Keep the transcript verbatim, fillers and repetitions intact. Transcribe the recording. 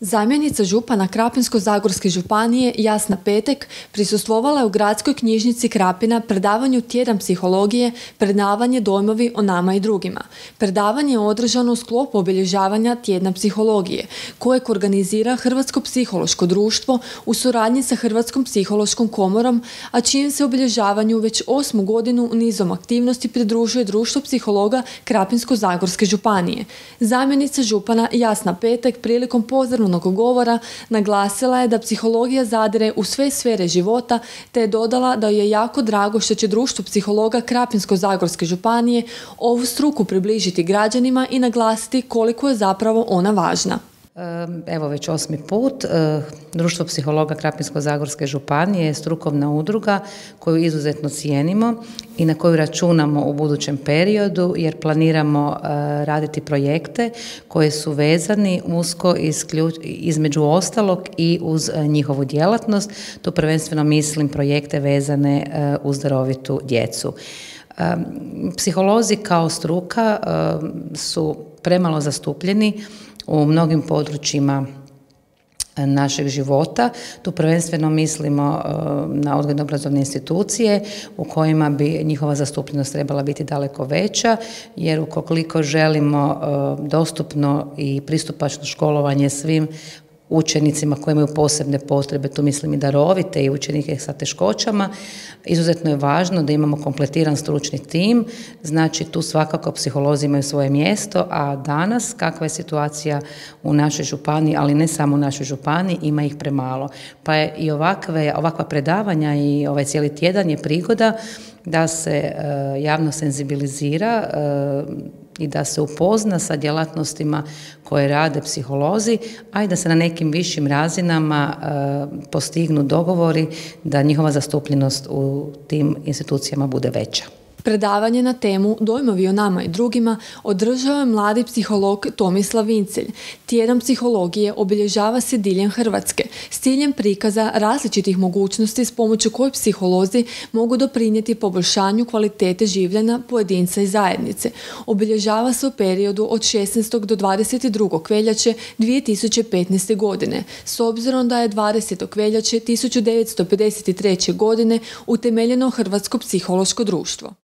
Zamjenica župana Krapinsko-zagorske županije Jasna Petek prisustvovala je u gradskoj knjižnici Krapina predavanju Tjedan psihologije, predavanje Dojmovi o nama i drugima. Predavanje je održano u sklopu obilježavanja Tjedna psihologije, kojeg organizira Hrvatsko psihološko društvo u suradnji sa Hrvatskom psihološkom komorom, a čijem se obilježavanju već osmu godinu nizom aktivnosti pridružuje Društvo psihologa Krapinsko-zagorske županije. Zamjenica župana Jasna Petek prilikom pozdravnog govora naglasila je da psihologija zadire u sve sfere života, te je dodala da je jako drago što će Društvo psihologa Krapinsko-zagorske županije ovu struku približiti građanima i naglasiti koliko je zapravo ona važna. Evo već osmi put, Društvo psihologa Krapinsko-zagorske županije je strukovna udruga koju izuzetno cijenimo i na koju računamo u budućem periodu jer planiramo raditi projekte koji su vezani usko između ostalog i uz njihovu djelatnost. Tu prvenstveno mislim projekte vezane uz darovitu djecu. Psiholozi kao struka su premalo zastupljeni u mnogim područjima našeg života. Tu prvenstveno mislimo na odgojno-obrazovne institucije u kojima bi njihova zastupljenost trebala biti daleko veća, jer ukoliko želimo dostupno i pristupačno školovanje svim učenicima koji imaju posebne potrebe, tu mislim i darovite i učenike sa teškoćama, izuzetno je važno da imamo kompletiran stručni tim, znači tu svakako psiholozi imaju svoje mjesto, a danas kakva je situacija u našoj županiji, ali ne samo u našoj županiji, ima ih premalo. Pa je i ovakve, ovakva predavanja i ovaj cijeli tjedan je prigoda da se uh, javno senzibilizira uh, i da se upozna sa djelatnostima koje rade psiholozi, a i da se na nekim višim razinama uh, postignu dogovori da njihova zastupljenost u tim institucijama bude veća. Predavanje na temu Dojmovi o nama i drugima održao je mladi psiholog Tomislav Vincelj. Tjedan psihologije obilježava se diljem Hrvatske s ciljem prikaza različitih mogućnosti s pomoću koje psiholozi mogu doprinijeti poboljšanju kvalitete življenja pojedinca i zajednice. Obilježava se u periodu od šesnaestog do dvadeset drugog veljače dvije tisuće petnaeste. godine, s obzirom da je dvadesetog veljače tisuću devetsto pedeset treće. godine utemeljeno Hrvatsko psihološko društvo.